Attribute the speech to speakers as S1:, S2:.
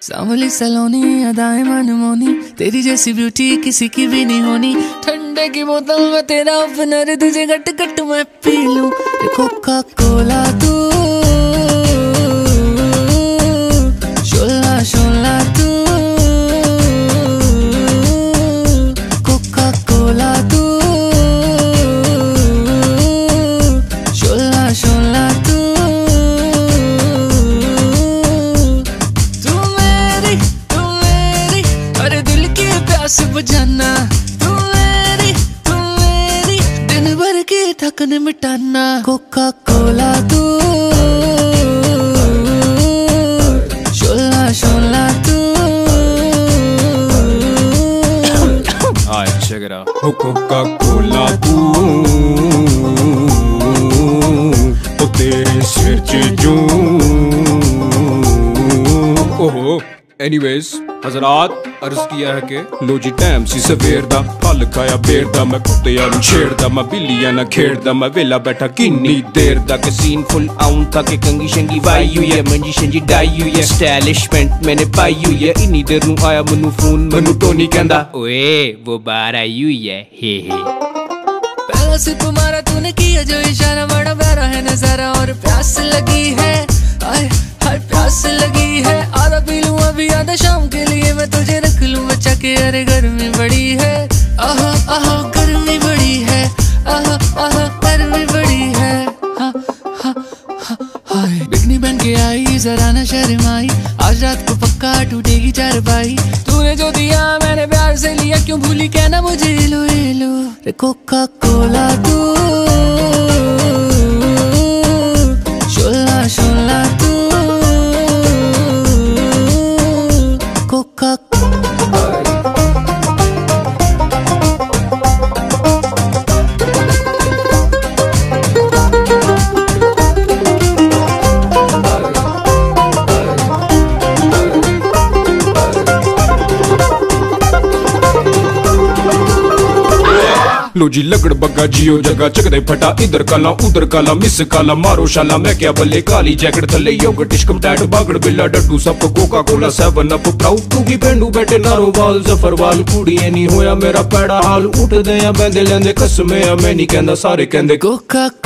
S1: सांवली सलोनी अदाएं मनमोनी, तेरी जैसी ब्यूटी किसी की भी नहीं होनी। ठंडे की बोतल में तेरा ओपनर, तुझे गट गट मैं पी लूं। कोका कोला तू, शोला शोला तू, कोका कोला तू, शोला शोला तू। प्यास बुझाना, तू मेरी दिन भर की थकन मिटाना। कोका कोला तू, शोला शोला तू।
S2: Alright, check it out. Coca Cola तू, ओ तेरे सिर च जूं। ओहो एनीवेज हजरात अर्ज किया है कि लो जी टाइम सी सवेर दा, फल खाया बेर दा, मैं कुत्तियां नूं छेड़दा, मैं बिल्लियां नाल खेड़दा, मैं वेला बैठा किन्नी देर दा। के सीन फुल आउं था के कंगी शंगी वाई हुई है, मंजी शंजी डाई हुई है, स्टाइलिशमेंट मैंने पाई हुई है। इन्नी देर नूं आया मैनू फोन, मैनू टोनी कहंदा ओए वो बाहर आई हुई है, हे हे।
S1: पहला सिप मारा तूने किया जो इशारा, बड़ा प्यारा है नजारा और प्यास लगी है। आए हाय प्यास लगी है, आधा पी लूं अभी आधा शाम के लिए मैं तुझे रख लूं बचा के। अरे गर्मी बड़ी है, आहा आहा गर्मी बड़ी है, आहा आहा गर्मी बड़ी है। हाँ हाँ हाँ हाय बिकनी बन के आई जरा न शर्माई, आज रात को पक्का टूटेगी चारपाई। तूने जो दिया मैंने प्यार से लिया, क्यों भूली कहना मुझे लो ये लो। रे कोका कोला तू, शोला शोला तू, कोका
S2: लो जी लगड़ बग्गा जियो जगह चकदे फटा, इधर काला उधर काला मिस काला मारो शाला। मैं क्या बल्ले काली जैकेट थले योगर्ट इश्क टैट बागड़ बिल्ला डड्डू सब Coca Cola 7 up proud to की पेंडू बैठे नारो वाल जफरवाल। कुड़ी नहीं होया मेरा पैड़ा हाल, उठ दे या बंदे लेंदे कसमे मैं नहीं कहंदा सारे कहंदे
S1: कोका